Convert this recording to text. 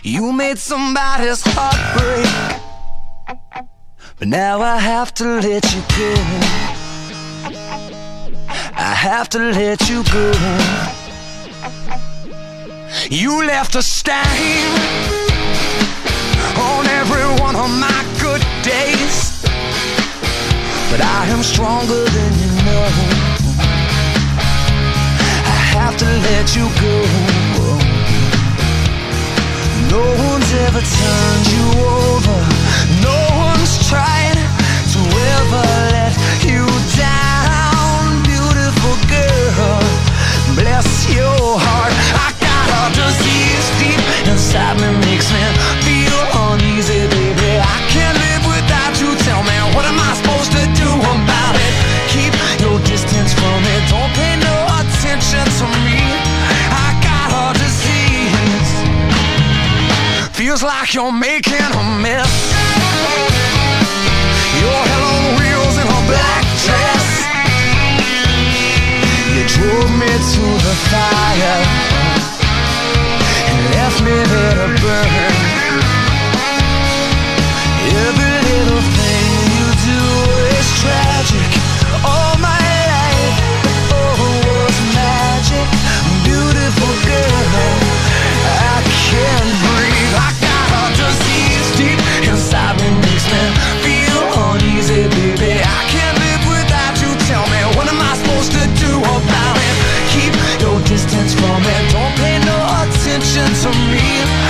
You made somebody's heart break, but now I have to let you go. I have to let you go. You left a stain on every one of my good days, but I am stronger than you know. I have to let you go. No one's ever turned you over. No one's tried to ever let you down. Beautiful girl, bless your heart. I got a disease deep inside me, makes me feel uneasy, baby. I can't live without you. Tell me, what am I supposed to do about it? Keep your distance from me, don't pay no attention to me. I got a disease. Feels like you're making a mess. Your hell on wheels in her black dress. You drove me to the fire and left me there to burn. Every little thing you do is tragic. All my life, oh, was magic. Beautiful girl, I can't breathe. I got a disease deep inside me, makes me feel uneasy, baby. I can't live without you. Tell me, what am I supposed to do about it? Keep your distance from me, don't pay no attention to me.